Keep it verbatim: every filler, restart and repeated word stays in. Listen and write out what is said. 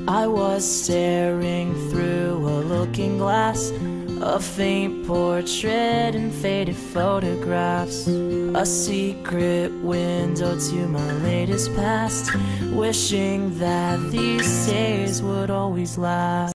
I was staring through a looking glass, a faint portrait and faded photographs, a secret window to my latest past, wishing that these days would always last.